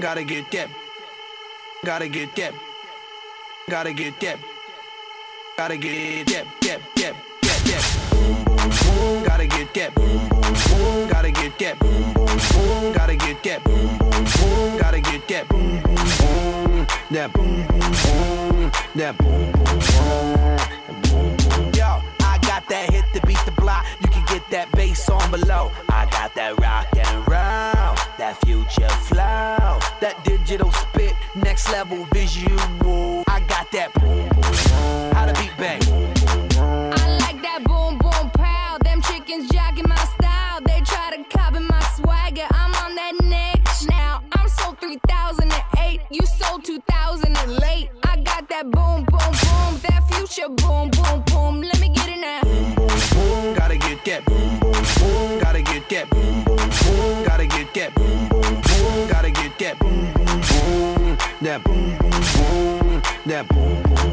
Gotta get that. Gotta get that. Gotta get that. Gotta get that. Boom, boom, boom. Gotta get that. Boom, boom, boom. Gotta get that. Boom, boom, boom. Gotta get that. Boom, boom, boom. Gotta get that. Boom, boom, boom. That boom, boom, boom. That boom, boom, boom. Yo, I got that hit to beat the block. You can get that bass on below. I got that rock and roll, that future flow, that digital spit, next level visual. I got that boom, boom, boom. How to beat bang. I like that boom, boom, pow. Them chickens jogging my style. They try to copy my swagger. I'm on that next now. I'm sold 3008. You sold 2000 and late. I got that boom, boom, boom. That future boom, boom, boom. Let me get it now. Boom, boom, boom. Gotta get that. Boom, boom, boom. Gotta get that. Boom, boom, boom. Gotta get that. Boom, boom, boom. Gotta get that. Boom, boom, boom. That boom, boom, boom. That boom, boom,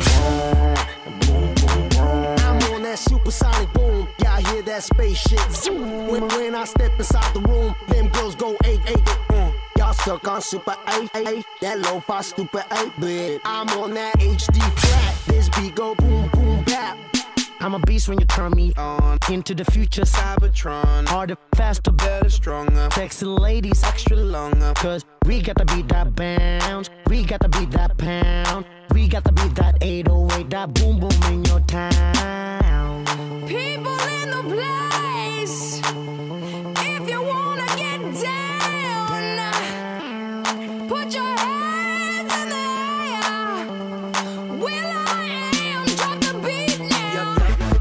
boom. I'm on that supersonic boom. Y'all hear that spaceship zoom. When I step inside the room, them girls go 8-8. Y'all stuck on super 8-8. That lo-fi stupid 8-bit. I'm on that HD flat. This beat go boom, boom, bap. I'm a beast when you turn me on. Into the future, Cybertron. Harder, faster, better, stronger. Sexy ladies, extra longer. Cause we got to beat that bounce. We got to beat that pound. We got to beat that 808. That boom, boom in your town. People in the place. If you wanna get down, put your hands in the air. Will I am, drop the beat now.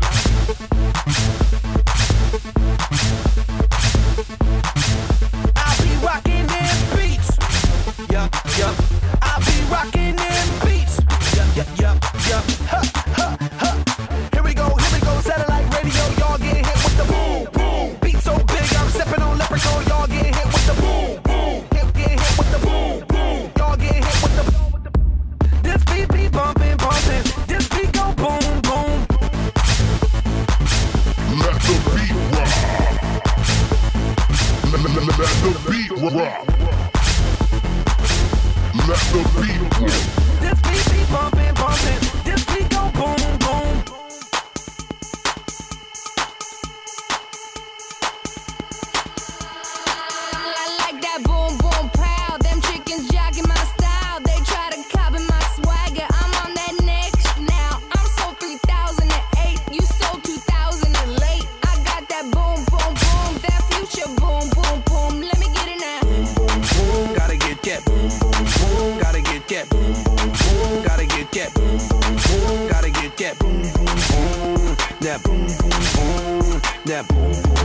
I'll be rocking them beats. Yup, yup. I'll be rocking them beats. Yup, yup, yup. Ha, ha, ha. Here we go, satellite radio. Y'all get hit with the boom, boom. Beat so big, I'm stepping on leprechaun. Y'all get hit with the boom, boom. Get hit with the boom, boom. Y'all get hit with the. This beat be bumping, bumping. This beat go boom, boom. Let the beat rock. Let the beat rock. Let the beat rock. This beat be bumping, bumping. This beat go boom, boom. I like that boom, boom, pow. Them chickens jogging my style. They try to copy my swagger. I'm on that next now. I'm sold 3008. You sold 2000 and late. I got that boom, boom, boom. That future boom, boom, boom. Let me get it now. Boom, boom, boom. Gotta get that. Boom, boom, boom. Gotta get that. Boom, boom, boom. Gotta get that. Boom, boom, boom. Gotta get that. Boom, boom, boom. That boom, boom, boom. That boom, boom.